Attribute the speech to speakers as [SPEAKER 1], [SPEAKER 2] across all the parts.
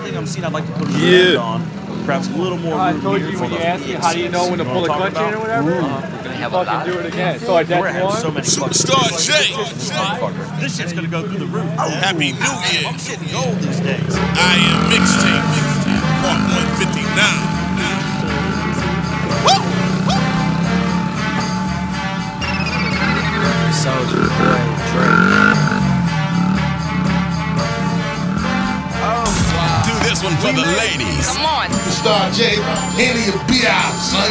[SPEAKER 1] everything I'm seeing, I'd like to put a band on. Perhaps a little more.
[SPEAKER 2] I told you when you asked me how do you know when to pull a clutch in or whatever, we're gonna have fucking do it again. So I that's one.
[SPEAKER 1] So many
[SPEAKER 3] Superstar J.
[SPEAKER 1] This shit's gonna go through the roof.
[SPEAKER 3] Happy New Year.
[SPEAKER 1] I'm shitting gold these days.
[SPEAKER 3] I am mixtape. Part 159.
[SPEAKER 4] Soldier Boy, Drake.
[SPEAKER 3] Do this one for the ladies.
[SPEAKER 5] Come on.
[SPEAKER 6] Superstar J, Henny will be out, son.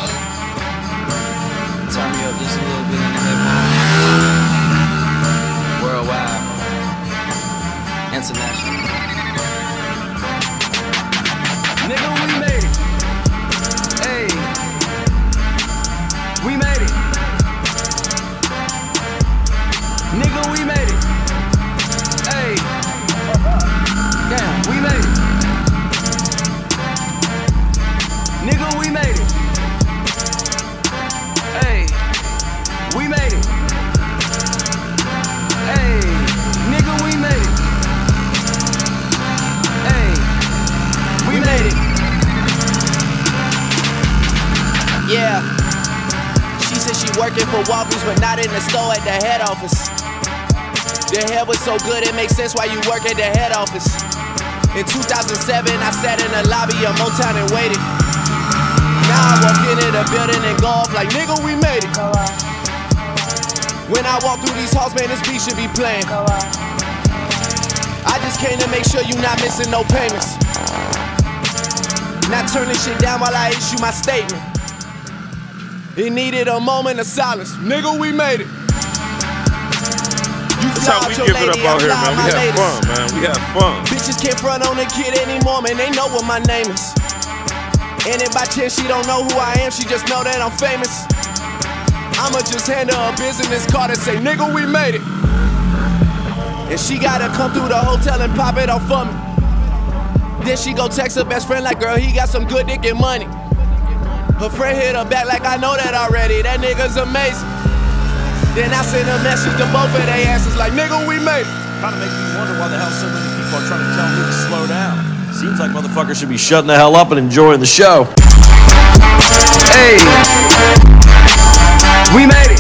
[SPEAKER 4] Turn me up just a little bit in the hip hop. Worldwide. International.
[SPEAKER 7] Nigga, we made it. Hey. We made it. Nigga, we made it. Hey. Damn, we made it. Nigga, we made it. Hey. We made it. Hey. Nigga, we made it. Hey. We made it.
[SPEAKER 8] Yeah. She said she working for Walgreens, but not in the store at the head office. The hair was so good, it makes sense why you work at the head office. In 2007, I sat in the lobby of Motown and waited. Now I walk into the building and go off like, nigga, we made it. When I walk through these halls, man, this beat should be playing. I just came to make sure you not missing no payments. Not turn this shit down while I issue my statement. It needed a moment of silence. Nigga, we made it.
[SPEAKER 9] That's how we give it up out here, man. We have fun, man. We have fun.
[SPEAKER 8] Bitches can't front on a kid anymore, man. They know what my name is. And if by chance she don't know who I am, she just know that I'm famous. I'ma just hand her a business card and say, nigga, we made it. And she gotta come through the hotel and pop it off for me. Then she go text her best friend like, girl, he got some good dick and money. Her friend hit her back like, I know that already. That nigga's amazing. Then I send a message to both of their asses like, nigga, we made it.
[SPEAKER 1] Kinda makes me wonder why the hell so many people are trying to tell me to slow down. Seems like motherfuckers should be shutting the hell up and enjoying the show.
[SPEAKER 7] Hey. We made it.